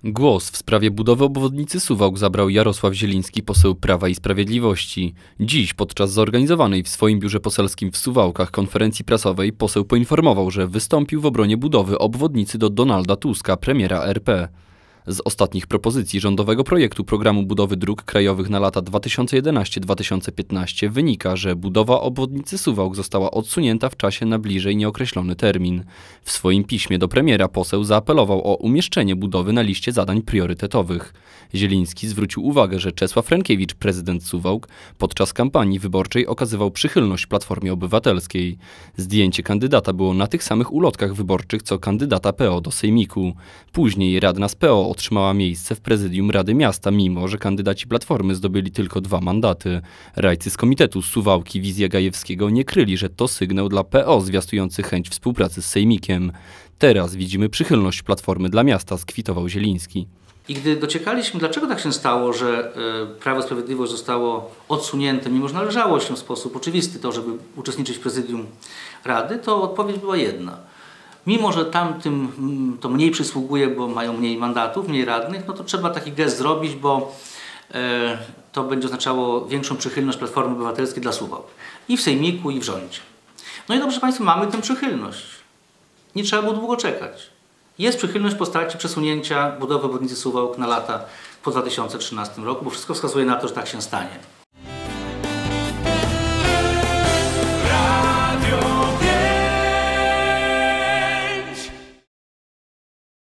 Głos w sprawie budowy obwodnicy Suwałk zabrał Jarosław Zieliński, poseł Prawa i Sprawiedliwości. Dziś podczas zorganizowanej w swoim biurze poselskim w Suwałkach konferencji prasowej poseł poinformował, że wystąpił w obronie budowy obwodnicy do Donalda Tuska, premiera RP. Z ostatnich propozycji rządowego projektu programu budowy dróg krajowych na lata 2011-2015 wynika, że budowa obwodnicy Suwałk została odsunięta w czasie na bliżej nieokreślony termin. W swoim piśmie do premiera poseł zaapelował o umieszczenie budowy na liście zadań priorytetowych. Zieliński zwrócił uwagę, że Czesław Rękiewicz, prezydent Suwałk, podczas kampanii wyborczej okazywał przychylność Platformie Obywatelskiej. Zdjęcie kandydata było na tych samych ulotkach wyborczych, co kandydata PO do Sejmiku. Później radna z PO otrzymała miejsce w prezydium Rady Miasta, mimo że kandydaci Platformy zdobyli tylko 2 mandaty. Rajcy z Komitetu Suwałki Wizja Gajewskiego nie kryli, że to sygnał dla PO zwiastujący chęć współpracy z Sejmikiem. Teraz widzimy przychylność Platformy dla miasta, skwitował Zieliński. I gdy dociekaliśmy, dlaczego tak się stało, że Prawo i Sprawiedliwość zostało odsunięte, mimo że należało się w sposób oczywisty to, żeby uczestniczyć w prezydium Rady, to odpowiedź była jedna. Mimo że tamtym to mniej przysługuje, bo mają mniej mandatów, mniej radnych, no to trzeba taki gest zrobić, bo to będzie oznaczało większą przychylność Platformy Obywatelskiej dla Suwałk. I w Sejmiku, i w rządzie. No i dobrze Państwo, mamy tę przychylność. Nie trzeba było długo czekać. Jest przychylność w postaci przesunięcia budowy obwodnicy Suwałk na lata po 2013 roku, bo wszystko wskazuje na to, że tak się stanie.